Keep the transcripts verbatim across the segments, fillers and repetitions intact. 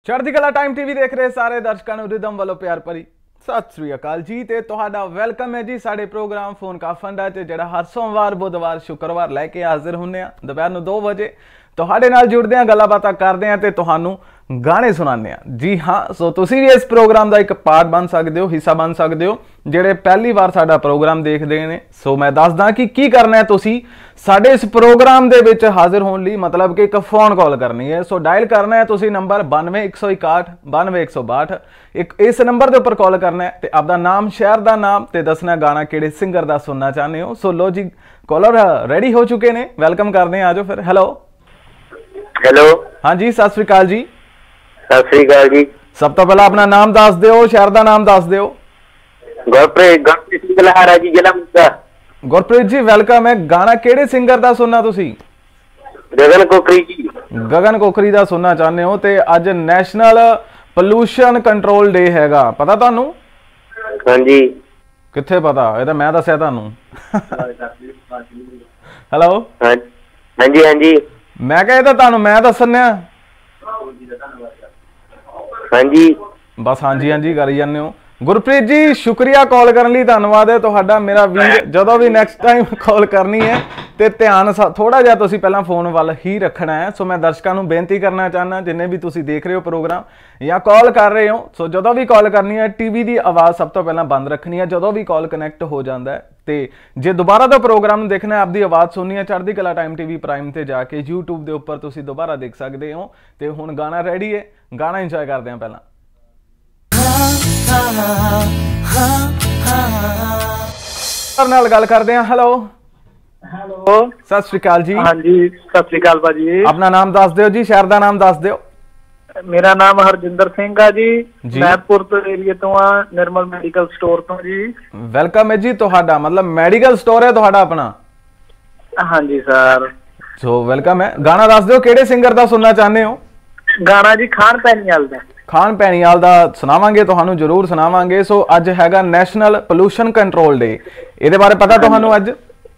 चढ़ती कला time TV देख रहे सारे दर्शकों को रिदम वालों प्यार भरी सत श्री अकाल जी ते तुहाडा वेलकम है जी साडे प्रोग्राम फोन का फंडा च जिहड़ा हर सोमवार बुधवार शुक्रवार लैके हाजिर हुंदे आ दोपहर नूं दो बजे तुहाडे नाल जुड़दे आ गल्लां बातां करदे आ ते तुहानूं गाने सुनाने आ। जी हाँ, सो तुसीं भी इस प्रोग्राम का एक पार्ट बन सकते हो, हिस्सा बन सकते हो ਜਿਹੜੇ पहली बार साडा प्रोग्राम देखते हैं। सो मैं दसदा कि की करना है, तुसीं साडे इस प्रोग्राम दे विच हाजिर होने लई मतलब कि एक फोन कॉल करनी है। सो डायल करना है तुसीं नंबर बानवे एक सौ इकाहठ बानवे एक सौ बाहठ एक इस नंबर के उपर कॉल करना है ते आपदा नाम शहर का नाम ते दसना गाना किहड़े सिंगर का सुनना चाहते हो। सो लो जी, कॉलर रेडी हो चुके ने, वेलकम करते हैं। आ जाओ फिर। हेलो हेलो, हाँ जी, सत श्री अकाल जी। सत श्री अकाल जी। सब तो पहला अपना नाम दस दिओ, शहर का नाम दस दिओ। गुरप्रीत गुरप्रीत सिंह लहारा जी, जिला मोगा। गुरप्रीत जी वेलकम है। गाना किहड़े सिंगर का सुनना तुसीं? गगन कोकरी जी। गगन कोकरी का सुनना चाहते हो ते अज नैशनल पोल्यूशन कंट्रोल डे हैगा, पता तुहानूं? हाँ जी। कित्थे पता, ये तो मैं दस्सिया तुहानूं। हेलो, हाँ जी हाँ जी। मैं कहा तो तुहानूं मैं दस्सना। हाँ जी, बस हाँ जी हाँ जी करी जाने हो। गुरप्रीत जी शुक्रिया कॉल करने लिए, धन्यवाद है तुहाडा मेरा वीर। जदों भी नैक्सट टाइम कॉल करनी है तो ध्यान थोड़ा जिहा तुसीं पहलां फोन वाल ही रखना है। सो मैं दर्शकों को बेनती करना चाहना, जिन्हें भी तुसीं देख रहे हो प्रोग्राम या कॉल कर रहे हो, सो जदों भी कॉल करनी है टीवी की आवाज़ सब तो पहलां बंद रखनी है। जदों भी कॉल कनैक्ट हो जाता है तो जे दोबारा तो प्रोग्राम देखना है, आपकी आवाज़ सुननी है, चढ़ती कला टाइम टीवी प्राइम से जाके यूट्यूब के उपर तुसीं दोबारा देख सकते हो। तो हुण गाना रेडी है, गाना इंजॉय करते हैं। पहला नाल गल करते हैं। हेलो हेलो, सत श्री अकाल जी। हाँ जी, सत श्री अकाल भाजी। अपना नाम दस दिओ जी, शहर का नाम दस दिओ। मेरा नाम हरजिंदर सिंह है जी, जी। मैपुर तो एरिया तो हाँ, निर्मल मेडिकल स्टोर तो जी। वेलकम है जी तुहाडा, मतलब मेडिकल स्टोर है तुहाडा अपना? हाँ जी सर। सो वेलकम है। गाना दस दिओ किहड़े सिंगर का सुनना चाहते हो? गाना जी खान पैनीवाल दा। खान पैनीवाल का सुनावांगे, तुहानूं जरूर सुनावांगे। सो अज हैगा नैशनल पोल्यूशन कंट्रोल डे, इहदे बारे पता तुहानूं अज?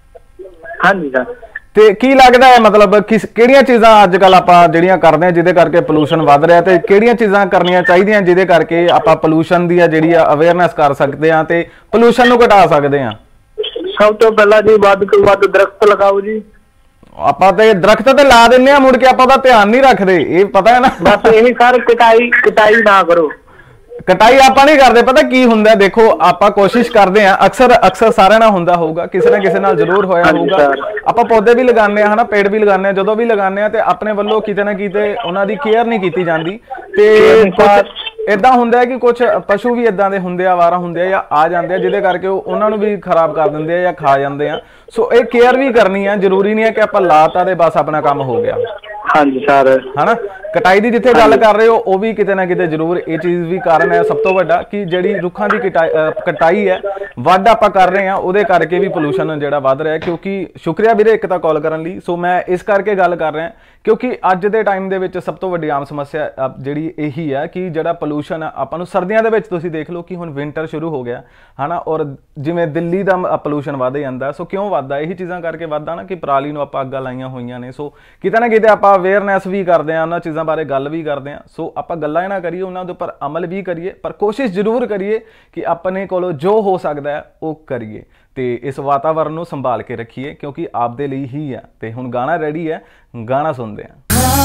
हाँ जी सर। ते की लगदा है मतलब किस किहड़ियां चीज़ां अजकल आपां जिहड़ियां करदे हां जिहदे करके पोल्यूशन वध रहा, ते किहड़ियां चीज़ां करनियां चाहीदियां जिहदे करके आपां पोल्यूशन दी जिहड़ी अवेयरनेस कर सकदे हां ते पोल्यूशन नूं घटा सकदे हां? सब तो पहला जी वध तो वध दरख्त लगाओ जी। आपां ते दरख्त ते ला दिंदे हां, मुड़ के आपां दा ध्यान नहीं रखदे, ये पता है ना। बस यही सर, कटाई कटाई ना करो। कटाई आपां नहीं करते, पता की हुंदा, देखो आपां कोशिश करते हैं, अक्सर अक्सर सारे नाल हुंदा होगा, किसी ना किसी नाल जरूर होया होगा। आपां पौधे भी लगाने हैं, पेड़ भी लगाने, जदों भी लगाने ते अपने वल्लों किते ना किते उन्हां दी केयर नहीं की जाती। ते कुछ इदां हुंदा है कि कुछ पशु भी इदां दे हुंदे आ, आवारा हुंदे आ या आ जांदे आ, जिहदे करके उन्हां नूं भी खराब कर दिंदे आ या खा जांदे आ। सो ये केयर भी करनी है, जरूरी नहीं है कि आपां लाता ते बस अपना काम हो गया। हाँ जी सर, है ना। कटाई की जिथे गल कर रहे हो वह भी किते ना किते जरूर ये चीज़ भी कारण है सब तो वड्डा कि जिहड़ी रुखां की कटाई कटाई है वध आपां कर रहे हैं, उहदे करके भी पोल्यूशन जिहड़ा वध रहा है। क्योंकि शुक्रिया वीरे एक तां कॉल करन लई। सो मैं इस करके गल कर रहा क्योंकि अज दे टाइम दे विच सब तो वड्डी आम समस्या जिहड़ी यही है कि जिहड़ा पोल्यूशन है आपां नूं सर्दियां दे विच तुसीं देख लो कि हुण विंटर शुरू हो गया है ना, और जिवें दिल्ली दा पोल्यूशन वध जांदा। सो क्यों वधदा? यही चीज़ां करके वधदा ना कि पराली नूं आपां अग्गां लाईआं होईआं ने। सो किते ना किते आपां अवेयरनैस भी करते हैं, उन्होंने चीज़ों बारे गल भी करते हैं। सो आप गल्लां ना करिए, उन्होंने उपर अमल भी करिए, पर कोशिश जरूर करिए कि अपने कोलों जो हो सकता है वो करिए तो इस वातावरण को संभाल के रखिए, क्योंकि आपदे लिए ही है। तो हुण गाना रेडी है, गाना सुनते हैं।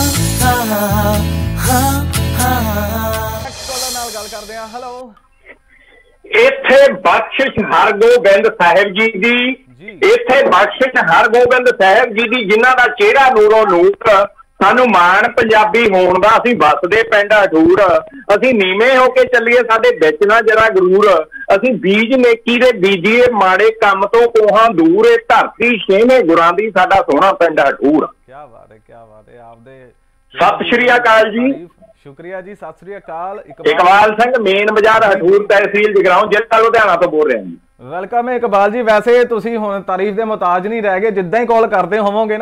गल करते हैं। हेलो, इत्थे बख्शिश हरगोबिंद साहिब जी दी, इत्थे बख्शिश हरगोबिंद साहिब जी दी, जिन्हां दा चेहरा नूरों नूर, सानू मान पंजाबी होण दा, असीं बसदे पिंड अठूर, असीं नीवें हो के चलीए साडे विच ना जरा गरूर, असीं बीज नेकी दे बीजीए माड़े कम तो कोहां दूर, ए धरती छेवें गुरां दी साडा सोहना पिंड अठूर। क्या बात है, क्या बात है। आपदे सत श्री अकाल जी। शुक्रिया जी, सत श्री अकाल। इकबाल सिंह, मेन बाजार हठूर, तहसील जगराऊं, जिला लुधियाना तो बोल रहे हैं जी। वेलकम है इकबाल जी। वैसे तुसीं हुण तारीफ दे मुताज नहीं रह गए, जिद्दां ही कॉल करते होवोगे ना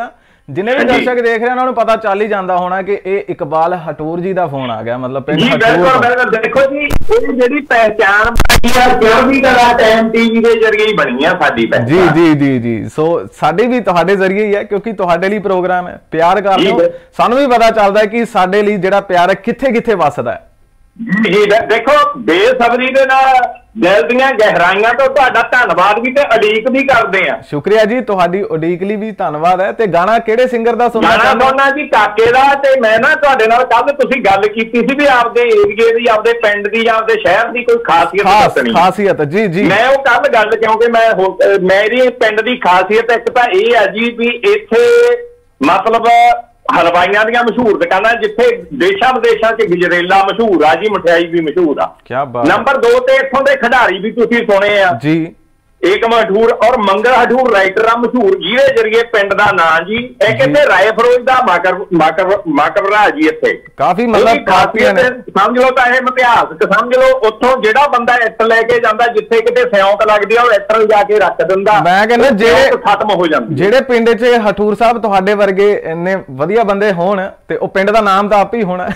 ਜਿੰਨੇ ਵੀ ਦਰਸ਼ਕ ਦੇਖ ਰਹੇ ਉਹਨਾਂ ਨੂੰ ਪਤਾ ਚੱਲ ਹੀ ਜਾਂਦਾ ਹੋਣਾ ਕਿ ਇਹ ਇਕਬਾਲ ਹਟੂਰ ਜੀ ਦਾ ਫੋਨ ਆ ਗਿਆ, ਮਤਲਬ ਪਿੰਡ ਜੀ ਬਿਲਕੁਲ ਬਿਲਕੁਲ। ਦੇਖੋ ਜੀ ਇਹ ਜਿਹੜੀ ਪਹਿਚਾਣ ਬਣੀ ਆ ਚੜ੍ਹਦੀ ਕਲਾ ਟਾਈਮ ਟੀਵੀ ਦੇ ਜ਼ਰੀਏ ਹੀ ਬਣੀ ਆ ਸਾਡੀ ਪਹਿਚਾਣ। ਜੀ ਜੀ ਜੀ ਜੀ ਸੋ ਸਾਡੀ ਵੀ ਤੁਹਾਡੇ ਜ਼ਰੀਏ ਹੀ ਹੈ, ਕਿਉਂਕਿ ਤੁਹਾਡੇ ਲਈ ਪ੍ਰੋਗਰਾਮ ਹੈ, ਪਿਆਰ ਕਰ ਦਿਓ, ਸਾਨੂੰ ਵੀ ਪਤਾ ਚੱਲਦਾ ਹੈ ਕਿ ਸਾਡੇ ਲਈ ਜਿਹੜਾ ਪਿਆਰ ਹੈ ਕਿੱਥੇ ਕਿੱਥੇ ਵੱਸਦਾ ਹੈ। ਜੀ ਦੇਖੋ ਬੇਸਬਰੀ ਦੇ ਨਾਲ ਦਿਲ ਦੀਆਂ ਗਹਿਰਾਈਆਂ ਤੋਂ ਤੁਹਾਡਾ ਧੰਨਵਾਦ ਵੀ ਤੇ ਉਡੀਕ ਵੀ ਕਰਦੇ ਆ। ਸ਼ੁਕਰੀਆ ਜੀ, ਤੁਹਾਡੀ ਉਡੀਕ ਲਈ ਵੀ ਧੰਨਵਾਦ ਹੈ। ਤੇ ਗਾਣਾ ਕਿਹੜੇ ਸਿੰਗਰ ਦਾ ਸੁਣਨਾ ਚਾਹੁੰਦੇ? ਗਾਣਾ ਜੀ ਕਾਕੇ ਦਾ। ਤੇ ਮੈਂ ਨਾ ਤੁਹਾਡੇ ਨਾਲ ਕੱਲ ਤੁਸੀਂ ਗੱਲ ਕੀਤੀ ਸੀ ਵੀ ਆਪਦੇ ਏਰੀਏ ਦੀ, ਆਪਦੇ ਪਿੰਡ ਦੀ ਜਾਂ ਆਪਦੇ ਸ਼ਹਿਰ ਦੀ ਕੋਈ ਖਾਸੀਅਤ ਦੱਸਣੀ। ਖਾਸੀਅਤ ਜੀ ਜੀ ਮੈਂ ਉਹ ਕੱਲ ਗੱਲ, ਕਿਉਂਕਿ ਮੈਂ ਮੇਰੀ ਪਿੰਡ ਦੀ ਖਾਸੀਅਤ ਇੱਕ ਤਾਂ ਇਹ ਹੈ ਜੀ ਵੀ ਇੱਥੇ ਮਤਲਬ ਹਲਵਾਈਆਂ ਦੀਆਂ ਮਸ਼ਹੂਰ ਦੁਕਾਨਾਂ, ਜਿੱਥੇ ਦੇਸ਼ਾਂ ਵਿਦੇਸ਼ਾਂ 'ਚ ਗਜਰੇਲਾ ਮਸ਼ਹੂਰ ਆ ਜੀ, ਮਠਿਆਈ ਵੀ ਮਸ਼ਹੂਰ ਆ। ਕੀ ਬਾਤ। ਨੰਬਰ ਦੋ ਤੇ ਇੱਥੋਂ ਦੇ ਖਿਡਾਰੀ ਵੀ ਤੁਸੀਂ ਸੁਣੇ ਆ ਜੀ, ਏਕਮ ਹਠੂਰ ਔਰ ਮੰਗਲ ਹਠੂਰ ਰਾਈਟਰ ਆ ਮਸ਼ਹੂਰ, ਜਿਹਦੇ ਜਰੀਏ ਪਿੰਡ ਦਾ ਨਾਂ ਜੀ ਇੱਕ ਇੱਥੇ ਰਾਏ ਫਰੋਜ਼ ਦਾ ਮਾਕਰ ਮਾਕਰ ਮਾਕਬਰਾ ਜੀ। ਇੱਥੇ ਕਾਫੀ ਮਤਲਬ ਖਾਸੀਅਤ ਸਮਝ ਲਓ ਤਾਂ ਇਹ ਇਤਿਹਾਸਕ ਸਮਝ ਲਓ। ਉੱਥੋਂ ਜਿਹੜਾ ਬੰਦਾ ਇੱਟ ਲੈ ਕੇ ਜਾਂਦਾ, ਜਿੱਥੇ ਕਿਤੇ ਸਿਉਂਕ ਲੱਗਦੀ ਆ ਉਹ ਇੱਟ ਲਿਜਾ ਕੇ ਰੱਖ ਦਿੰਦਾ। ਮੈਂ ਕਹਿੰਦਾ ਜਿਹੜੇ ਖਤਮ ਹੋ ਜਾਂਦੇ, ਜਿਹੜੇ ਪਿੰਡ 'ਚ ਹਠੂਰ ਸਾਹਿਬ ਤੁਹਾਡੇ ਵਰਗੇ ਇੰਨੇ ਵਧੀਆ ਬੰਦੇ ਹੋਣ ਤੇ ਉਹ ਪਿੰਡ ਦਾ ਨਾਮ ਤਾਂ ਆਪ ਹੀ ਹੋਣਾ।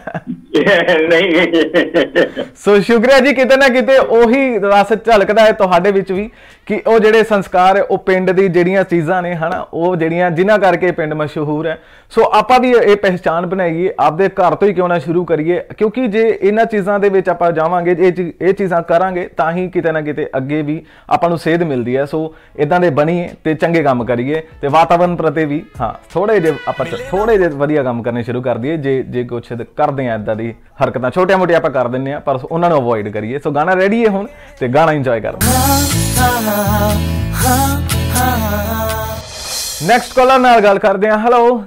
ਨਹੀਂ ਸੋ ਸ਼ੁਕਰੀਆ ਜੀ, ਕਿਤੇ ਨਾ ਕਿਤੇ ਉਹੀ ਰਸ ਝਲਕਦਾ ਹੈ ਤੁਹਾਡੇ ਵਿੱਚ ਵੀ ਕਿ ਉਹ ਜਿਹੜੇ ਸੰਸਕਾਰ ਉਹ ਪਿੰਡ ਦੀ ਜਿਹੜੀਆਂ ਚੀਜ਼ਾਂ ਨੇ ਹਨਾ, ਉਹ ਜਿਹੜੀਆਂ ਜਿਨ੍ਹਾਂ ਕਰਕੇ ਪਿੰਡ ਮਸ਼ਹੂਰ ਹੈ। ਸੋ ਆਪਾਂ ਵੀ ਇਹ ਪਹਿਚਾਣ ਬਣਾਈਏ, ਆਪਦੇ ਘਰ ਤੋਂ ਹੀ ਕਿਉਂ ਨਾ ਸ਼ੁਰੂ ਕਰੀਏ, ਕਿਉਂਕਿ ਜੇ ਇਹਨਾਂ ਚੀਜ਼ਾਂ ਦੇ ਵਿੱਚ ਆਪਾਂ ਜਾਵਾਂਗੇ, ਇਹ ਇਹ ਚੀਜ਼ਾਂ ਕਰਾਂਗੇ ਤਾਂ ਹੀ ਕਿਤੇ ਨਾ ਕਿਤੇ ਅੱਗੇ ਵੀ ਆਪਾਂ ਨੂੰ ਸੇਧ ਮਿਲਦੀ ਹੈ। ਸੋ ਇਦਾਂ ਦੇ ਬਣੀਏ ਤੇ ਚੰਗੇ ਕੰਮ ਕਰੀਏ ਤੇ ਵਾਤਾਵਰਨ ਪ੍ਰਤੀ ਵੀ ਹਾਂ ਥੋੜੇ ਜਿਹੇ ਆਪਾਂ ਥੋੜੇ ਜਿਹੇ ਵਧੀਆ ਕੰਮ ਕਰਨੇ ਸ਼ੁਰੂ ਕਰ ਦਈਏ। ਜੇ ਜੇ ਕੁਛ ਕਰਦੇ ਆ ਇਦਾਂ ਦੀ ਹਰਕਤਾਂ ਛੋਟੀਆਂ ਮੋਟੀਆਂ ਆਪਾਂ ਕਰ ਦਿੰਦੇ ਆ, ਪਰ ਉਹਨਾਂ ਨੂੰ ਅਵੋਇਡ ਕਰੀਏ। ਸੋ ਗਾਣਾ ਰੈਡੀ ਹੈ ਹੁਣ ਤੇ ਗਾਣਾ ਇੰਜੋਏ ਕਰਦੇ। ਨੈਕਸਟ ਕਾਲਰ ਨਾਲ ਗੱਲ ਕਰਦੇ ਆ। ਹੈਲੋ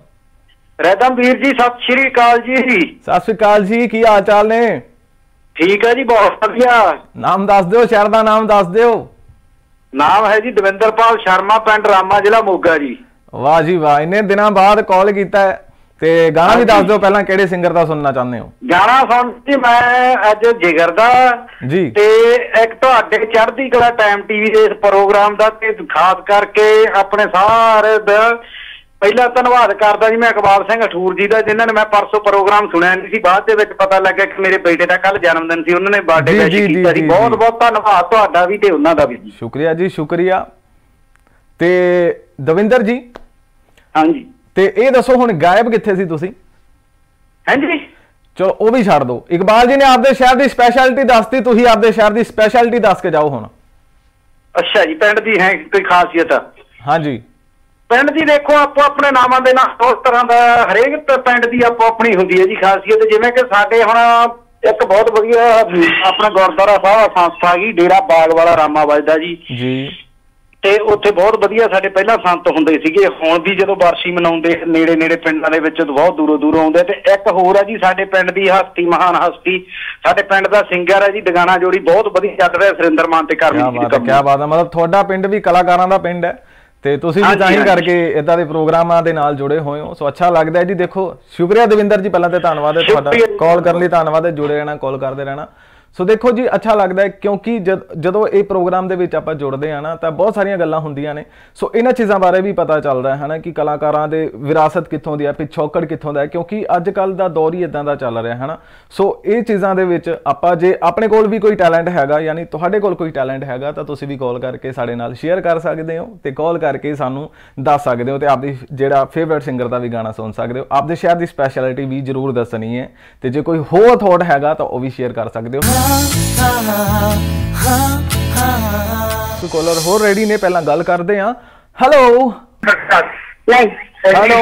ਰੈਦਮਵੀਰ ਜੀ, ਸਤਿ ਸ਼੍ਰੀ ਅਕਾਲ ਜੀ। ਸਤਿ ਸ਼੍ਰੀ ਅਕਾਲ ਜੀ, ਕੀ ਹਾਲ ਚਾਲ ਨੇ? ਠੀਕ ਹੈ ਜੀ, ਬਹੁਤ ਵਧੀਆ। ਨਾਮ ਦੱਸ ਦਿਓ, ਸ਼ਹਿਰ ਦਾ ਨਾਮ ਦੱਸ ਦਿਓ। ਨਾਮ ਹੈ ਜੀ ਦਵਿੰਦਰਪਾਲ ਸ਼ਰਮਾ, ਪਿੰਡ ਰਾਮਾ, ਜ਼ਿਲ੍ਹਾ ਮੋਗਾ ਜੀ। ਵਾਹ ਜੀ ਵਾਹ, ਇੰਨੇ ਦਿਨਾਂ ਬਾਅਦ ਕਾਲ ਕੀਤਾ ਹੈ ਤੇ ਗਾਣਾ ਵੀ ਦੱਸ ਦਿਓ ਪਹਿਲਾਂ, ਕਿਹੜੇ ਸਿੰਗਰ ਦਾ ਸੁਣਨਾ ਚਾਹੁੰਦੇ ਹੋ? ਗਾਣਾ ਸੁਣ ਜੀ ਮੈਂ ਅੱਜ ਜਿਗਰ ਦਾ ਜੀ, ਤੇ ਇੱਕ ਤੁਹਾਡੇ ਚੜ੍ਹਦੀ ਕਲਾ ਟਾਈਮ ਟੀਵੀ ਦੇ ਇਸ ਪ੍ਰੋਗਰਾਮ ਦਾ, ਤੇ ਖਾਸ ਕਰਕੇ ਆਪਣੇ ਸਾਰੇ ਦਾ ਪਹਿਲਾ ਧੰਨਵਾਦ ਕਰਦਾ ਜੀ ਮੈਂ ਇਕਬਾਲ ਸਿੰਘ ਹਠੂਰ ਜੀ ਦਾ, ਜਿਨ੍ਹਾਂ ਨੇ ਮੈਂ ਪਰਸੋਂ ਪ੍ਰੋਗਰਾਮ ਸੁਣਿਆ ਨਹੀਂ ਸੀ, ਬਾਅਦ ਦੇ ਵਿੱਚ ਪਤਾ ਲੱਗਿਆ ਕਿ ਮੇਰੇ ਬੇਟੇ ਦਾ ਕੱਲ ਜਨਮ ਦਿਨ ਸੀ, ਉਹਨਾਂ ਨੇ ਬਰਥਡੇ ਵਿਸ਼ ਕੀਤਾ ਸੀ। ਬਹੁਤ ਬਹੁਤ ਧੰਨਵਾਦ ਤੁਹਾਡਾ ਵੀ ਤੇ ਉਹਨਾਂ ਦਾ ਵੀ। ਸ਼ੁਕਰੀਆ ਜੀ, ਸ਼ੁਕਰੀਆ। ਤੇ ਦਵਿੰਦਰ ਜੀ, ਹਾਂਜੀ, ਤੇ ਇਹ ਦੱਸੋ ਹੁਣ ਗਾਇਬ ਕਿੱਥੇ ਸੀ ਤੁਸੀਂ? ਹਾਂਜੀ ਚਲੋ ਉਹ ਵੀ ਛੱਡ ਦਿਓ। ਇਕਬਾਲ ਜੀ ਨੇ ਆਪਦੇ ਸ਼ਹਿਰ ਦੀ ਸਪੈਸ਼ਲਿਟੀ ਦੱਸਤੀ, ਤੁਸੀਂ ਆਪਦੇ ਸ਼ਹਿਰ ਦੀ ਸਪੈਸ਼ਲਿਟੀ ਦੱਸ ਕੇ ਜਾਓ ਹੁਣ। ਅੱਛਾ ਜੀ, ਪਿੰਡ ਦੀ ਹੈ ਕੋਈ ਖਾਸੀਅਤ? ਹਾਂਜੀ, ਪਿੰਡ ਦੀ ਦੇਖੋ ਆਪੋ ਆਪਣੇ ਨਾਮਾਂ ਦੇ ਨਾਲ ਉਸ ਤਰ੍ਹਾਂ ਦਾ ਹਰੇਕ ਪਿੰਡ ਦੀ ਆਪੋ ਆਪਣੀ ਹੁੰਦੀ ਹੈ ਜੀ ਖਾਸੀਅਤ। ਜਿਵੇਂ ਕਿ ਸਾਡੇ ਹੁਣ ਇੱਕ ਬਹੁਤ ਵਧੀਆ ਆਪਣਾ ਗੁਰਦੁਆਰਾ ਸਾਹਿਬ ਸੰਸਥਾ ਗਈ ਡੇਰਾ ਬਾਗ ਵਾਲਾ ਰਾਮਾ ਵੱਜਦਾ ਜੀ ਜੀ, ਤੇ ਉੱਥੇ ਬਹੁਤ ਵਧੀਆ ਸਾਡੇ ਪਹਿਲਾਂ ਸੰਤ ਹੁੰਦੇ ਸੀਗੇ। ਹੁਣ ਵੀ ਜਦੋਂ ਵਰਸ਼ੀ ਮਨਾਉਂਦੇ ਨੇੜੇ ਨੇੜੇ ਪਿੰਡਾਂ ਦੇ ਵਿੱਚ ਬਹੁਤ ਦੂਰੋਂ ਦੂਰੋਂ ਆਉਂਦੇ। ਤੇ ਇੱਕ ਹੋਰ ਹੈ ਜੀ ਸਾਡੇ ਪਿੰਡ ਦੀ ਹਸਤੀ, ਮਹਾਨ ਹਸਤੀ, ਸਾਡੇ ਪਿੰਡ ਦਾ ਸਿੰਗਰ ਹੈ ਜੀ ਦਗਾਣਾ ਜੋੜੀ, ਬਹੁਤ ਵਧੀਆ ਚੱਲ ਰਿਹਾ, ਸੁਰਿੰਦਰ ਮਾਨ ਤੇ ਕਰਮਜੀਤ ਜੀ। ਕੀ ਬਾਤ ਹੈ, ਮਤਲਬ ਤੁਹਾਡਾ ਪਿੰਡ ਵੀ ਕਲਾਕਾਰਾਂ ਦਾ ਪਿੰਡ ਹੈ ਤੇ ਤੁਸੀਂ ਵੀ ਤਾਂ ਹੀ ਕਰਕੇ ਇਦਾਂ ਦੇ ਪ੍ਰੋਗਰਾਮਾਂ ਦੇ ਨਾਲ ਜੁੜੇ ਹੋਏ ਹੋ। ਸੋ ਅੱਛਾ ਲੱਗਦਾ ਹੈ ਜੀ। ਦੇਖੋ ਸ਼ੁਕਰੀਆ ਦਵਿੰਦਰ ਜੀ, ਪਹਿਲਾਂ ਤੇ ਧੰਨਵਾਦ ਹੈ ਤੁਹਾਡਾ, ਕਾਲ ਕਰਨ ਲਈ ਧੰਨਵਾਦ ਹੈ, ਜੁੜੇ ਰਹਿਣਾ, ਕਾਲ ਕਰਦੇ ਰਹਿਣਾ। ਸੋ ਦੇਖੋ ਜੀ, ਅੱਛਾ ਲੱਗਦਾ ਹੈ ਕਿਉਂਕਿ ਜਦੋਂ ਇਹ ਪ੍ਰੋਗਰਾਮ ਦੇ ਵਿੱਚ ਆਪਾਂ ਜੁੜਦੇ ਆ ਨਾ ਤਾਂ ਬਹੁਤ ਸਾਰੀਆਂ ਗੱਲਾਂ ਹੁੰਦੀਆਂ ਨੇ। ਸੋ ਇਹਨਾਂ ਚੀਜ਼ਾਂ ਬਾਰੇ ਵੀ ਪਤਾ ਚੱਲਦਾ ਹੈ ਨਾ ਕਿ ਕਲਾਕਾਰਾਂ ਦੇ ਵਿਰਾਸਤ ਕਿੱਥੋਂ ਦੀ ਹੈ, ਪਿਛੋਕੜ ਕਿੱਥੋਂ ਦਾ ਹੈ, ਕਿਉਂਕਿ ਅੱਜ ਕੱਲ ਦਾ ਦੌਰ ਹੀ ਇਦਾਂ ਦਾ ਚੱਲ ਰਿਹਾ ਹੈ ਨਾ। ਸੋ ਇਹ ਚੀਜ਼ਾਂ ਦੇ ਵਿੱਚ ਆਪਾਂ ਜੇ ਆਪਣੇ ਕੋਲ ਵੀ ਕੋਈ ਟੈਲੈਂਟ ਹੈਗਾ, ਯਾਨੀ ਤੁਹਾਡੇ ਕੋਲ ਕੋਈ ਟੈਲੈਂਟ ਹੈਗਾ, ਤਾਂ ਤੁਸੀਂ ਵੀ ਕਾਲ ਕਰਕੇ ਸਾਡੇ ਨਾਲ ਸ਼ੇਅਰ ਕਰ ਸਕਦੇ ਹੋ ਤੇ ਕਾਲ ਕਰਕੇ ਸਾਨੂੰ ਦੱਸ ਸਕਦੇ ਹੋ ਤੇ ਆਪਦੀ ਜਿਹੜਾ ਫੇਵਰਟ ਸਿੰਗਰ ਦਾ ਵੀ ਗਾਣਾ ਸੁਣ ਸਕਦੇ ਹੋ। ਆਪਦੇ ਸ਼ਹਿਰ ਦੀ ਸਪੈਸ਼ਲਿਟੀ ਵੀ ਜ਼ਰੂਰ ਦੱਸਣੀ ਹੈ ਤੇ ਜੇ ਕੋਈ ਹੋਰ ਥੋਟ ਹੈਗਾ ਤਾਂ ਉਹ ਵੀ ਸ਼ੇਅਰ ਕਰ ਸਕਦੇ ਹੋ। ਕਾਲਰ ਹੋਰ ਰੈਡੀ ਨੇ, ਪਹਿਲਾਂ ਗੱਲ ਕਰਦੇ ਆ। Hello hello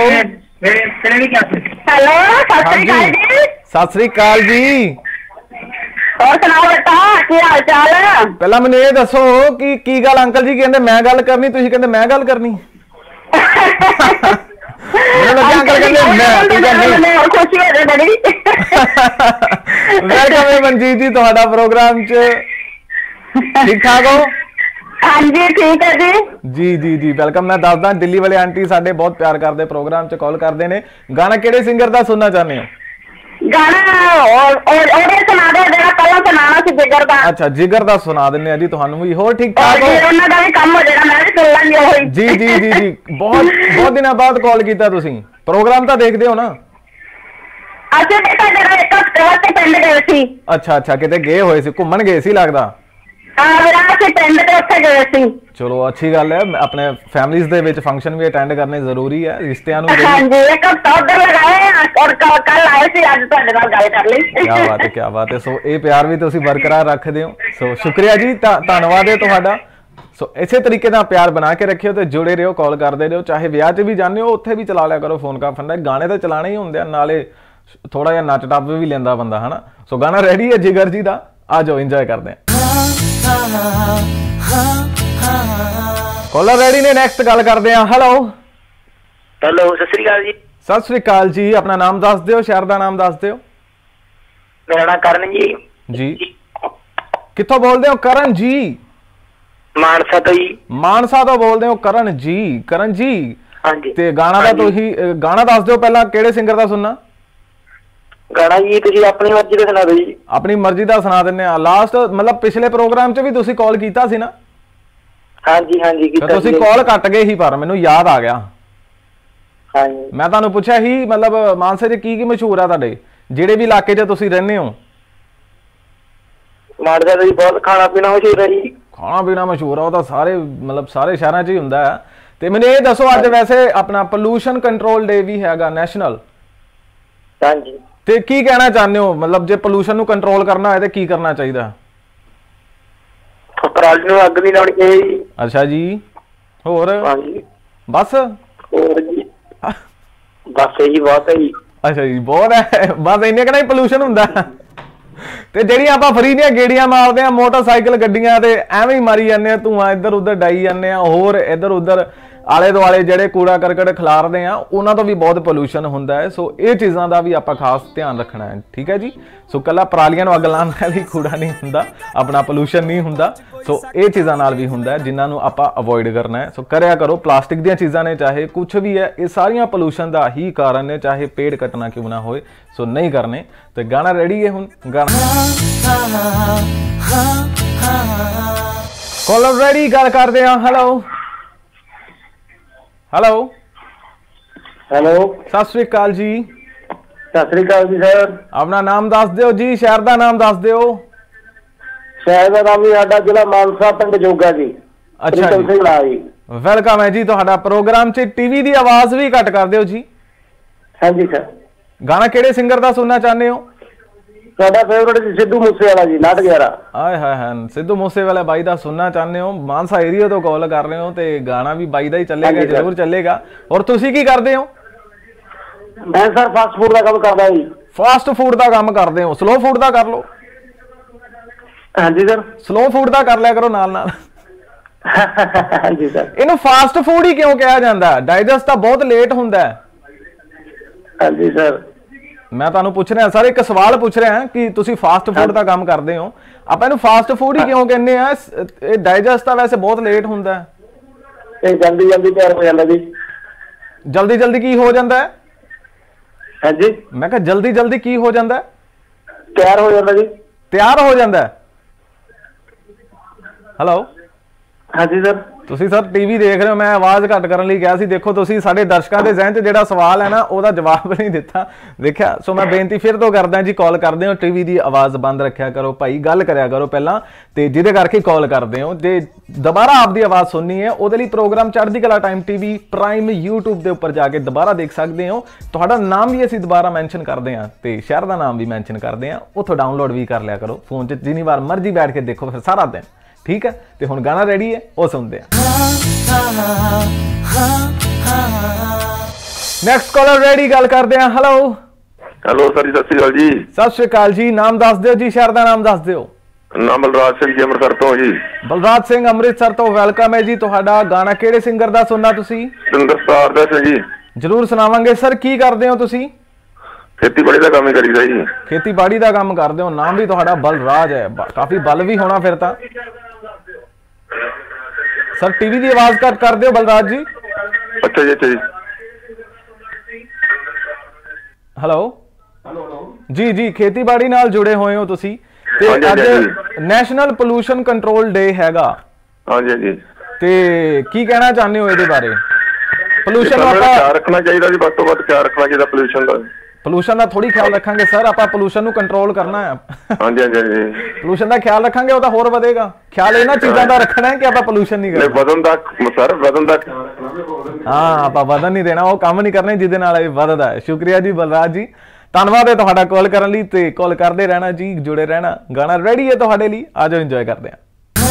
hello, Sat Sri ਅਕਾਲ ਜੀ। ਸਤਿ ਸ੍ਰੀ ਅਕਾਲ ਜੀ, ਹੋਰ ਸੁਣਾਓ ਬੇਟਾ, ਕੀ ਹਾਲ ਚਾਲ? ਪਹਿਲਾਂ ਮੈਨੂੰ ਇਹ ਦੱਸੋ ਕਿ ਕੀ ਗੱਲ ਅੰਕਲ ਜੀ ਕਹਿੰਦੇ ਮੈਂ ਗੱਲ ਕਰਨੀ, ਤੁਸੀਂ ਕਹਿੰਦੇ ਮੈਂ ਗੱਲ ਕਰਨੀ? ਮੈਨੂੰ ਲੱਗਿਆ ਅੰਕਲ ਕਹਿੰਦੇ ਮੈਂ, ਤੁਸੀਂ ਕਹਿੰਦੇ ਖੁਸ਼ੀ ਹੋ ਰਹੀ ਬੜੀ। ਵੈਲਕਮ ਹੈ ਮਨਜੀਤ ਜੀ ਤੁਹਾਡਾ ਪ੍ਰੋਗਰਾਮ 'ਚ, ਠੀਕ ਠਾਕ ਹੋ? ਹਾਂਜੀ ਠੀਕ ਹੈ ਜੀ ਜੀ ਜੀ ਜੀ ਵੈਲਕਮ। ਮੈਂ ਦੱਸਦਾ ਦਿੱਲੀ ਵਾਲੇ ਆਂਟੀ ਸਾਡੇ ਬਹੁਤ ਪਿਆਰ ਕਰਦੇ, ਪ੍ਰੋਗਰਾਮ 'ਚ ਕਾਲ ਕਰਦੇ ਨੇ। ਗਾਣਾ ਕਿਹੜੇ ਸਿੰਗਰ ਦਾ ਸੁਣਨਾ ਚਾਹੁੰਦੇ ਹੋ? ਗਾਣਾ ਉਹ ਉਹਦੇ ਸੁਣਾ ਦਿਓ ਜਿਹੜਾ ਪਹਿਲਾਂ ਸੁਣਾਉਣਾ ਸੀ ਜਿਗਰ ਦਾ। ਅੱਛਾ ਜਿਗਰ ਦਾ ਸੁਣਾ ਦਿੰਨੇ ਆ ਜੀ ਤੁਹਾਨੂੰ ਵੀ। ਹੋਰ ਠੀਕ ਠਾਕ ਹੋ? ਉਹਨਾਂ ਦਾ ਵੀ ਕੰਮ ਹੋ ਜਿਹੜਾ ਮੈਂ ਵੀ ਸੁਣ ਲਾਂਗੀ ਉਹ ਜੀ ਜੀ ਜੀ ਜੀ ਬਹੁਤ ਬਹੁਤ ਦਿਨਾਂ ਬਾਅਦ ਕਾਲ ਕੀਤਾ ਤੁਸੀਂ। ਪ੍ਰੋਗਰਾਮ ਤਾਂ ਦੇਖਦੇ ਹੋ ਨਾ? ਅਸੀਂ ਤਾਂ ਜਿਹੜਾ ਇੱਕ ਹਫ਼ਤੇ ਵਾਸਤੇ ਪਿੰਡ ਗਏ ਸੀ। ਅੱਛਾ ਅੱਛਾ ਕਿਤੇ ਗਏ ਹੋਏ ਸੀ, ਘੁੰਮਣ ਗਏ ਸੀ ਲੱਗਦਾ। ਹਾਂ ਮੇਰਾ ਅਸੀਂ ਪਿੰਡ ਤੇ ਉੱਥੇ ਗਏ ਸੀ। ਚਲੋ ਅੱਛੀ ਗੱਲ ਹੈ, ਆਪਣੇ ਫੈਮਿਲੀਜ਼ ਦੇ ਵਿੱਚ ਫੰਕਸ਼ਨ ਵੀ ਅਟੈਂਡ ਕਰਨੇ ਜ਼ਰੂਰੀ ਹੈ ਰਿਸ਼ਤਿਆਂ ਨੂੰ। ਹਾਂਜੀ ਇੱਕ ਹਫ਼ਤਾ ਉੱਧਰ ਲਗਾਏ ਔਰ ਕੱਲ ਆਏ ਸੀ, ਅੱਜ ਤੁਹਾਡੇ ਨਾਲ ਗੱਲ ਕਰ ਲਈ। ਕੀ ਬਾਤ ਹੈ ਕੀ ਬਾਤ ਹੈ। ਸੋ ਇਹ ਪਿਆਰ ਵੀ ਤੁਸੀਂ ਬਰਕਰਾਰ ਰੱਖਦੇ ਹੋ, ਸੋ ਸ਼ੁਕਰੀਆ ਜੀ, ਧੰਨਵਾਦ ਹੈ ਤੁਹਾਡਾ। ਸੋ ਇਸੇ ਤਰੀਕੇ ਨਾਲ ਪਿਆਰ ਬਣਾ ਕੇ ਰੱਖਿਓ ਤੇ ਜੁੜੇ ਰਹੋ, ਕਾਲ ਕਰਦੇ ਰਹੋ। ਚਾਹੇ ਵਿਆਹ 'ਚ ਵੀ ਜਾਂਦੇ ਹੋ ਉੱਥੇ ਵੀ ਚਲਾ ਲਿਆ ਕਰੋ ਫੋਨ ਕਾ ਫੰਡਾ। ਗਾਣੇ ਤਾਂ ਚਲਾਣੇ ਹੀ ਹੁੰਦੇ ਆ, ਨਾਲੇ ਥੋੜਾ ਜਿਹਾ ਨੱਚ ਟੱਪ ਵੀ ਲੈਂਦਾ ਬੰਦਾ ਹਨਾ। ਸੋ ਗਾਣਾ ਰੈਡੀ ਹੈ ਜਿਗਰ ਜੀ ਦਾ, ਆ ਜਾਓ ਇੰਜੋਏ ਕਰਦੇ ਆ। ਕਾਲਰ ਰੈਡੀ ਨੇ, ਨੈਕਸਟ ਗੱਲ ਕਰਦੇ ਆ। ਹੈਲੋ ਹੈਲੋ ਸਤਿ ਸ੍ਰੀ ਅਕਾਲ ਜੀ। ਸਤਿ ਸ੍ਰੀ ਅਕਾਲ ਜੀ, ਆਪਣਾ ਨਾਮ ਦੱਸ ਦਿਓ, ਸ਼ਹਿਰ ਦਾ ਨਾਮ ਦੱਸ ਦਿਓ। ਮੇਰਾ ਨਾਮ ਕਰਨ ਜੀ। ਜੀ ਕਿੱਥੋਂ ਬੋਲਦੇ ਹੋ? ਕਰਨ ਜੀ ਮਾਨਸਾ ਤੋਂ ਜੀ। ਮਾਨਸਾ ਤੋਂ ਬੋਲਦੇ ਹੋ ਕਰਨ ਜੀ। ਕਰਨ ਜੀ ਹਾਂਜੀ ਤੇ ਗਾਣਾ ਦਾ ਤੁਸੀਂ ਗਾਣਾ ਦੱਸ ਦਿਓ ਪਹਿਲਾਂ, ਕਿਹੜੇ ਸਿੰਗਰ ਦਾ ਸੁਣਨਾ ਗਾਣਾ ਜੀ? ਤੁਸੀਂ ਆਪਣੀ ਮਰਜ਼ੀ ਦਾ ਸੁਣਾ ਦਿਓ ਜੀ। ਆਪਣੀ ਮਰਜ਼ੀ ਦਾ ਸੁਣਾ ਦਿੰਨੇ ਆ। ਲਾਸਟ ਮਤਲਬ ਪਿਛਲੇ ਪ੍ਰੋਗਰਾਮ 'ਚ ਵੀ ਤੁਸੀਂ ਕਾਲ ਕੀਤਾ ਸੀ ਨਾ? ਹਾਂਜੀ ਹਾਂਜੀ ਕੀਤਾ। ਤੁਸੀਂ ਕਾਲ ਕੱਟ ਗਏ ਸੀ ਪਰ ਮੈਨੂੰ ਯਾਦ ਆ ਗਿਆ। ਹਾਂਜੀ ਮੈਂ ਤੁਹਾਨੂੰ ਪੁੱਛਿਆ ਸੀ ਮਤਲਬ ਮਾਨਸੇ 'ਚ ਕੀ ਕੀ ਮਸ਼ਹੂਰ ਆ ਤੁਹਾਡੇ, ਜਿਹੜੇ ਵੀ ਇਲਾਕੇ 'ਚ ਤੁਸੀਂ ਰਹਿੰਦੇ ਹੋ? ਮਾਨਸਾ ਦਾ ਜੀ ਬਹੁਤ ਖਾਣਾ ਪੀਣਾ ਮਸ਼ਹੂਰ ਹੈ ਜੀ। ਖਾਣਾ ਪੀਣਾ ਮਸ਼ਹੂਰ ਆ, ਉਹ ਤਾਂ ਸਾਰੇ ਮਤਲਬ ਸਾਰੇ ਸ਼ਹਿਰਾਂ 'ਚ ਹੀ ਹੁੰਦਾ ਹੈ। ਤੇ ਮੈਨੂੰ ਇਹ ਦੱਸੋ, ਅੱਜ ਵੈਸੇ ਆਪਣਾ ਪੋਲੂਸ਼ਨ ਕੰਟਰੋਲ ਡੇ ਵੀ ਹੈਗਾ ਨੈਸ਼ਨਲ, ਹਾਂਜੀ, ਤੇ ਕੀ ਕਹਿਣਾ ਚਾਹੁੰਦੇ ਹੋ? ਮਤਲਬ ਜੇ ਪੋਲੂਸ਼ਨ ਨੂੰ ਕੰਟਰੋਲ ਕਰਨਾ ਹੋਏ ਤੇ ਕੀ ਕਰਨਾ ਚਾਹੀਦਾ? ਪਰਾਲੀ ਨੂੰ ਅੱਗ ਨਹੀਂ ਲਾਉਣੀ ਚਾਹੀਦੀ। ਅੱਛਾ ਜੀ, ਹੋਰ? ਹਾਂਜੀ ਬਸ ਹੋਰ ਜੀ ਬਸ ਇਹੀ ਬਹੁਤ ਹੈ ਜੀ। ਅੱਛਾ ਜੀ ਬਹੁਤ ਹੈ, ਬਸ ਇੰਨੇ ਕਿਹੜਾ ਹੀ ਪੋਲੂਸ਼ਨ ਹੁੰਦਾ। ਤੇ ਜਿਹੜੀਆਂ ਆਪਾਂ ਫਰੀ ਦੀਆਂ ਗੇੜੀਆਂ ਮਾਰਦੇ ਆ ਮੋਟਰਸਾਈਕਲ ਗੱਡੀਆਂ ਤੇ ਐਵੇਂ ਹੀ ਮਾਰੀ ਜਾਂਦੇ ਆ, ਧੂਆਂ ਇੱਧਰ ਉੱਧਰ ਡਾਈ ਜਾਂਦੇ ਆ, ਹੋਰ ਇੱਧਰ ਉੱਧਰ ਆਲੇ ਦੁਆਲੇ ਜਿਹੜੇ ਕੂੜਾ ਕਰਕਟ ਖਿਲਾਰਦੇ ਆ ਉਹਨਾਂ ਤੋਂ ਵੀ ਬਹੁਤ ਪੋਲੂਸ਼ਨ ਹੁੰਦਾ ਹੈ। ਸੋ ਇਹ ਚੀਜ਼ਾਂ ਦਾ ਵੀ ਆਪਾਂ ਖਾਸ ਧਿਆਨ ਰੱਖਣਾ ਹੈ, ਠੀਕ ਹੈ ਜੀ। ਸੋ ਕੱਲਾ ਪਰਾਲੀਆਂ ਨੂੰ ਅੱਗ ਲਾਉਣ ਨਾਲ ਹੀ ਕੂੜਾ ਨਹੀਂ ਹੁੰਦਾ, ਆਪਣਾ ਪੋਲੂਸ਼ਨ ਨਹੀਂ ਹੁੰਦਾ। ਸੋ ਇਹ ਚੀਜ਼ਾਂ ਨਾਲ ਵੀ ਹੁੰਦਾ ਜਿਨ੍ਹਾਂ ਨੂੰ ਆਪਾਂ ਅਵੋਇਡ ਕਰਨਾ ਹੈ। ਸੋ ਕਰਿਆ ਕਰੋ, ਪਲਾਸਟਿਕ ਦੀਆਂ ਚੀਜ਼ਾਂ ਨੇ ਚਾਹੇ ਕੁਝ ਵੀ ਹੈ, ਇਹ ਸਾਰੀਆਂ ਪੋਲੂਸ਼ਨ ਦਾ ਹੀ ਕਾਰਨ ਨੇ, ਚਾਹੇ ਪੇੜ ਕੱਟਣਾ ਕਿਉਂ ਨਾ ਹੋਏ। ਸੋ ਨਹੀਂ ਕਰਨੇ। ਤੇ ਗਾਣਾ ਰੈਡੀ ਹੈ ਹੁਣ, ਗਾਣਾ ਕਾਲਰ ਰੈਡੀ, ਗੱਲ ਕਰਦੇ ਆ। Hello hello hello Sat Sri ਅਕਾਲ ਜੀ। ਸਤਿ ਸ੍ਰੀ ਅਕਾਲ ਜੀ ਸਰ। ਆਪਣਾ ਨਾਮ ਦੱਸ ਦਿਓ ਜੀ, ਸ਼ਹਿਰ ਦਾ ਨਾਮ ਦੱਸ ਦਿਓ। ਸ਼ਹਿਰ ਦਾ ਨਾਮ ਵੀ ਸਾਡਾ ਜ਼ਿਲ੍ਹਾ ਮਾਨਸਾ, ਪਿੰਡ ਜੋਗਾ ਜੀ। ਅੱਛਾ ਜੀ, ਵੈਲਕਮ ਹੈ ਜੀ ਤੁਹਾਡਾ ਪ੍ਰੋਗਰਾਮ 'ਚ। ਟੀਵੀ ਦੀ ਆਵਾਜ਼ ਵੀ ਘੱਟ ਕਰ ਦਿਓ ਜੀ। ਹਾਂਜੀ ਸਰ। ਗਾਣਾ ਕਿਹੜੇ ਸਿੰਗਰ ਦਾ ਸੁਣਨਾ ਚਾਹੁੰਦੇ ਹੋ? ਸਾਡਾ ਫੇਵਰਟ ਜੀ ਸਿੱਧੂ ਮੂਸੇਵਾਲਾ ਜੀ, ਨਾਟ ਗਿਆਰਾ। ਆਏ ਹਾਏ ਹਾਏ, ਸਿੱਧੂ ਮੂਸੇਵਾਲਾ ਬਾਈ ਦਾ ਸੁਣਨਾ ਚਾਹੁੰਦੇ ਹੋ? ਮਾਨਸਾ ਏਰੀਆ ਤੋਂ ਕਾਲ ਕਰ ਰਹੇ ਹੋ ਤੇ ਗਾਣਾ ਵੀ ਬਾਈ ਦਾ ਹੀ ਚੱਲੇਗਾ, ਜ਼ਰੂਰ ਚੱਲੇਗਾ। ਔਰ ਤੁਸੀਂ ਕੀ ਕਰਦੇ ਹੋ? ਮੈਂ ਸਰ ਫਾਸਟ ਫੂਡ ਦਾ ਕੰਮ ਕਰਦਾ ਜੀ। ਫਾਸਟ ਫੂਡ ਦਾ ਕੰਮ ਕਰਦੇ ਹੋ? ਸਲੋ ਫੂਡ ਦਾ ਕਰ ਲਓ। ਹਾਂਜੀ ਸਰ। ਸਲੋ ਫੂਡ ਦਾ ਕਰ ਲਿਆ ਕਰੋ ਨਾਲ ਨਾਲ। ਹਾਂਜੀ ਸਰ। ਇਹਨੂੰ ਫਾਸਟ ਫੂਡ ਹੀ ਕਿਉਂ ਕਿਹਾ ਜਾਂਦਾ? ਡਾਈਜੈਸਟ ਤਾਂ ਬਹੁਤ ਲੇਟ ਹੁੰਦਾ ਹੈ। ਹਾਂਜੀ ਸਰ। ਮੈਂ ਤੁਹਾਨੂੰ ਪੁੱਛ ਰਿਹਾ ਸਰ, ਇੱਕ ਸਵਾਲ ਪੁੱਛ ਰਿਹਾ ਕਿ ਤੁਸੀਂ ਫਾਸਟ ਫੂਡ ਦਾ ਕੰਮ ਕਰਦੇ ਹੋ, ਆਪਾਂ ਇਹਨੂੰ ਫਾਸਟ ਫੂਡ ਹੀ ਕਿਉਂ ਕਹਿੰਦੇ ਆ? ਇਹ ਡਾਈਜੈਸਟ ਤਾਂ ਵੈਸੇ ਬਹੁਤ ਲੇਟ ਹੁੰਦਾ ਹੈ। ਇਹ ਜਲਦੀ ਜਲਦੀ ਤਿਆਰ ਹੋ ਜਾਂਦਾ ਜੀ। ਜਲਦੀ ਜਲਦੀ ਕੀ ਹੋ ਜਾਂਦਾ ਹੈ? ਹਾਂਜੀ ਮੈਂ ਕਿਹਾ ਜਲਦੀ ਜਲਦੀ ਕੀ ਹੋ ਜਾਂਦਾ ਹੈ? ਤਿਆਰ ਹੋ ਜਾਂਦਾ ਜੀ। ਤਿਆਰ ਹੋ ਜਾਂਦਾ ਹੈ। ਹੈਲੋ ਹਾਂਜੀ ਸਰ। ਤੁਸੀਂ ਸਰ ਟੀਵੀ ਦੇਖ ਰਹੇ ਹੋ, ਮੈਂ ਆਵਾਜ਼ ਘੱਟ ਕਰਨ ਲਈ ਕਿਹਾ ਸੀ। ਦੇਖੋ ਤੁਸੀਂ ਸਾਡੇ ਦਰਸ਼ਕਾਂ ਦੇ ਜ਼ਿਹਨ 'ਚ ਜਿਹੜਾ ਸਵਾਲ ਹੈ ਨਾ ਉਹਦਾ ਜਵਾਬ ਨਹੀਂ ਦਿੱਤਾ, ਦੇਖਿਆ। ਸੋ ਮੈਂ ਬੇਨਤੀ ਫਿਰ ਤੋਂ ਕਰਦਾ ਜੀ, ਕਾਲ ਕਰਦੇ ਹੋ ਟੀਵੀ ਦੀ ਆਵਾਜ਼ ਬੰਦ ਰੱਖਿਆ ਕਰੋ ਭਾਈ, ਗੱਲ ਕਰਿਆ ਕਰੋ ਪਹਿਲਾਂ, ਤੇ ਜਿਹਦੇ ਕਰਕੇ ਕਾਲ ਕਰਦੇ ਹੋ। ਜੇ ਦੁਬਾਰਾ ਆਪਦੀ ਆਵਾਜ਼ ਸੁਣਨੀ ਹੈ ਉਹਦੇ ਲਈ ਪ੍ਰੋਗਰਾਮ ਚੜ੍ਹਦੀ ਕਲਾ ਟਾਈਮ ਟੀਵੀ ਪ੍ਰਾਈਮ YouTube ਦੇ ਉੱਪਰ ਜਾ ਕੇ ਦੁਬਾਰਾ ਦੇਖ ਸਕਦੇ ਹੋ। ਤੁਹਾਡਾ ਨਾਮ ਵੀ ਅਸੀਂ ਦੁਬਾਰਾ ਮੈਂਸ਼ਨ ਕਰਦੇ ਹਾਂ ਤੇ ਸ਼ਹਿਰ ਦਾ ਨਾਮ ਵੀ ਮੈਂਸ਼ਨ ਕਰਦੇ ਹਾਂ, ਉੱਥੋਂ ਡਾਊਨਲੋਡ ਵੀ ਕਰ ਲਿਆ ਕਰੋ ਫੋਨ 'ਚ, ਜਿੰਨੀ ਵਾਰ ਮਰਜ਼ੀ ਬੈਠ ਕੇ ਦੇਖੋ ਫਿਰ ਸਾਰਾ ਦਿਨ, ਠੀਕ ਹੈ। ਤੇ ਹੁਣ ਗਾਣਾ ਰੈਡੀ ਹੈ, ਉਹ ਸੁਣਦੇ ਆ। ਨੈਕਸਟ ਕਾਲਰ ਰੈਡੀ, ਗੱਲ ਕਰਦੇ ਆ। ਹੈਲੋ ਹੈਲੋ ਸਰ ਜੀ, ਸਤਿ ਸ਼੍ਰੀ ਅਕਾਲ ਜੀ। ਸਤਿ ਸ਼੍ਰੀ ਅਕਾਲ ਜੀ। ਨਾਮ ਦੱਸ ਦਿਓ ਜੀ, ਸ਼ਹਿਰ ਦਾ ਨਾਮ ਦੱਸ ਦਿਓ। ਨਾਮ ਬਲਰਾਜ ਸਿੰਘ ਜੀ, ਅੰਮ੍ਰਿਤਸਰ ਤੋਂ ਜੀ। ਬਲਰਾਜ ਸਿੰਘ ਅੰਮ੍ਰਿਤਸਰ ਤੋਂ, ਵੈਲਕਮ ਹੈ ਜੀ ਤੁਹਾਡਾ। ਗਾਣਾ ਕਿਹੜੇ ਸਿੰਗਰ ਦਾ ਸੁਣਨਾ ਤੁਸੀਂ? ਸਿੰਗਰ ਦਾ ਜੀ ਜਰੂਰ ਸੁਣਾਵਾਂਗੇ ਸਰ। ਕੀ ਕਰਦੇ ਹੋ ਤੁਸੀਂ? ਖੇਤੀਬਾੜੀ ਦਾ ਕੰਮ ਹੀ ਕਰੀਦਾ ਜੀ। ਖੇਤੀਬਾੜੀ ਦਾ ਕੰਮ ਕਰਦੇ ਹੋ, ਨਾਮ ਵੀ ਤੁਹਾਡਾ ਬਲਰਾਜ ਹੈ, ਕਾਫੀ ਬਲ ਵੀ ਹੋਣਾ ਫਿਰ ਤਾਂ। ਸਰ ਟੀਵੀ ਦੀ ਆਵਾਜ਼ ਘੱਟ ਕਰ ਦਿਓ ਬਲਰਾਜ ਜੀ। ਅੱਛਾ ਜੀ, ਅੱਛਾ ਜੀ। ਹੈਲੋ ਜੀ ਜੀ ਖੇਤੀਬਾੜੀ ਨਾਲ ਜੁੜੇ ਹੋਏ ਹੋ ਤੁਸੀਂ ਤੇ ਹਾਂਜੀ, ਅੱਜ ਹਾਂਜੀ। ਨੈਸ਼ਨਲ ਪੋਲੂਸ਼ਨ ਕੰਟਰੋਲ ਡੇ ਹੈਗਾ ਹਾਂਜੀ ਹਾਂਜੀ ਤੇ ਕੀ ਕਹਿਣਾ ਚਾਹੁੰਦੇ ਹੋ ਇਹਦੇ ਬਾਰੇ? ਪੋਲੂਸ਼ਨ ਨੂੰ ਸਾਨੂੰ ਆਪਾਂ ਖਿਆਲ ਰੱਖਣਾ ਚਾਹੀਦਾ ਜੀ, ਵੱਧ ਤੋਂ ਵੱਧ ਖਿਆਲ ਰੱਖਣਾ ਚਾਹੀਦਾ ਪੋਲੂਸ਼ਨ ਦਾ। ਪੋਲੂਸ਼ਨ ਦਾ ਥੋੜੀ ਖਿਆਲ ਰੱਖਾਂਗੇ ਸਰ, ਆਪਾਂ ਪੋਲੂਸ਼ਨ ਨੂੰ ਕੰਟਰੋਲ ਕਰਨਾ ਹੈ। ਹਾਂਜੀ ਹਾਂਜੀ ਹਾਂਜੀ ਪੋਲੂਸ਼ਨ ਦਾ ਖਿਆਲ ਰੱਖਾਂਗੇ ਉਹ ਤਾਂ ਹੋਰ ਵਧੇਗਾ। ਖਿਆਲ ਇਹਨਾਂ ਚੀਜ਼ਾਂ ਦਾ ਰੱਖਣਾ ਹੈ ਕਿ ਆਪਾਂ ਪੋਲੂਸ਼ਨ ਨਹੀਂ ਨਹੀਂ ਕਰਨਾ। ਵਧਣ ਦਾ ਸਰ, ਵਧਣ ਦਾ ਹਾਂ ਆਪਾਂ ਵਧਣ ਨਹੀਂ ਦੇਣਾ, ਉਹ ਕੰਮ ਨਹੀਂ ਕਰਨੇ ਜਿਹਦੇ ਨਾਲ ਇਹ ਵਧਦਾ ਹੈ। ਸ਼ੁਕਰੀਆ ਜੀ ਬਲਰਾਜ ਜੀ, ਧੰਨਵਾਦ ਹੈ ਤੁਹਾਡਾ ਕਾਲ ਕਰਨ ਲਈ ਤੇ ਕਾਲ ਕਰਦੇ ਰਹਿਣਾ ਜੀ, ਜੁੜੇ ਰਹਿਣਾ। ਗਾਣਾ ਰੈਡੀ ਹੈ ਤੁਹਾਡੇ ਲਈ, ਆ ਜਾਓ ਇੰਜੋਏ ਕਰਦੇ ਹਾਂ।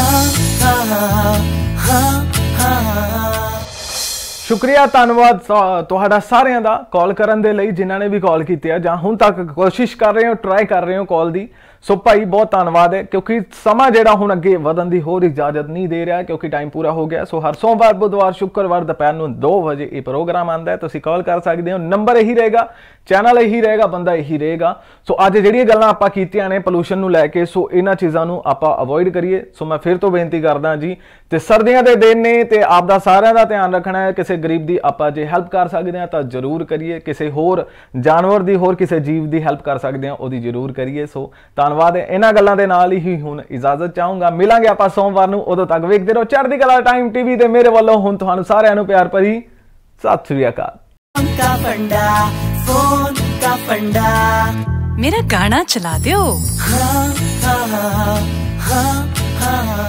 ਸ਼ੁਕਰੀਆ ਧੰਨਵਾਦ ਤੁਹਾਡਾ ਸਾਰਿਆਂ ਦਾ ਕਾਲ ਕਰਨ ਦੇ ਲਈ, ਜਿਨ੍ਹਾਂ ਨੇ ਵੀ ਕਾਲ ਕੀਤੀ ਹੈ ਜਾਂ ਹੁਣ ਤੱਕ ਕੋਸ਼ਿਸ਼ ਕਰ ਰਹੇ ਹੋ, ਟਰਾਈ ਕਰ ਰਹੇ ਹੋ ਕਾਲ ਦੀ। ਸੋ ਭਾਈ ਬਹੁਤ ਧੰਨਵਾਦ ਹੈ, ਕਿਉਂਕਿ ਸਮਾਂ ਜਿਹੜਾ ਹੁਣ ਅੱਗੇ ਵਧਣ ਦੀ ਹੋਰ ਇਜਾਜ਼ਤ ਨਹੀਂ ਦੇ ਰਿਹਾ, ਕਿਉਂਕਿ ਟਾਈਮ ਪੂਰਾ ਹੋ ਗਿਆ। ਸੋ ਹਰ ਸੋਮਵਾਰ, ਬੁੱਧਵਾਰ, ਸ਼ੁੱਕਰਵਾਰ ਦੁਪਹਿਰ ਨੂੰ ਦੋ ਵਜੇ ਇਹ ਪ੍ਰੋਗਰਾਮ ਆਉਂਦਾ ਹੈ, ਤੁਸੀਂ ਕਾਲ ਕਰ ਸਕਦੇ ਹੋ। ਨੰਬਰ ਇਹੀ ਰਹੇਗਾ, ਚੈਨਲ ਇਹੀ ਰਹੇਗਾ, ਬੰਦਾ ਇਹੀ ਰਹੇਗਾ। ਸੋ ਅੱਜ ਜਿਹੜੀਆਂ ਗੱਲਾਂ ਆਪਾਂ ਕੀਤੀਆਂ ਨੇ ਪੋਲੂਸ਼ਨ ਨੂੰ ਲੈ ਕੇ, ਸੋ ਇਹਨਾਂ ਚੀਜ਼ਾਂ ਨੂੰ ਆਪਾਂ ਅਵੋਇਡ ਕਰੀਏ। ਸੋ ਮੈਂ ਫਿਰ ਤੋਂ ਬੇਨਤੀ ਕਰਦਾ ਜੀ, ਤੇ ਸਰਦੀਆਂ ਦੇ ਦਿਨ ਨੇ ਤੇ ਆਪ ਦਾ ਸਾਰਿਆਂ ਦਾ ਧਿਆਨ ਰੱਖਣਾ ਹੈ। ਕਿਸੇ ਗਰੀਬ ਦੀ ਆਪਾਂ ਜੇ ਹੈਲਪ ਕਰ ਸਕਦੇ ਹਾਂ ਤਾਂ ਜ਼ਰੂਰ ਕਰੀਏ, ਕਿਸੇ ਹੋਰ ਜਾਨਵਰ ਦੀ, ਹੋਰ ਕਿਸੇ ਜੀਵ ਦੀ ਹੈਲਪ ਕਰ ਸਕਦੇ ਹਾਂ ਉਹਦੀ ਜ਼ਰੂਰ ਕਰੀਏ। ਸੋ ਧੰਨਵਾਦ ਹੈ। ਇਹਨਾਂ ਗੱਲਾਂ ਦੇ ਨਾਲ ਹੀ ਹੁਣ ਇਜਾਜ਼ਤ ਚਾਹੂੰਗਾ, ਮਿਲਾਂਗੇ ਆਪਾਂ ਸੋਮਵਾਰ ਨੂੰ। ਉਦੋਂ ਤੱਕ ਵੇਖਦੇ ਰਹੋ ਚੜ੍ਹਦੀ ਕਲਾ ਟਾਈਮ ਟੀਵੀ ਤੇ ਮੇਰੇ ਵੱਲੋਂ ਹੁਣ ਤੁਹਾਨੂੰ ਸਾਰਿਆਂ ਨੂੰ ਪਿਆਰ ਭਰੀ ਸਤਿ ਸ੍ਰੀ ਅਕਾਲ। मेरा गाना चला दो। हाँ, हाँ, हाँ, हाँ, हाँ।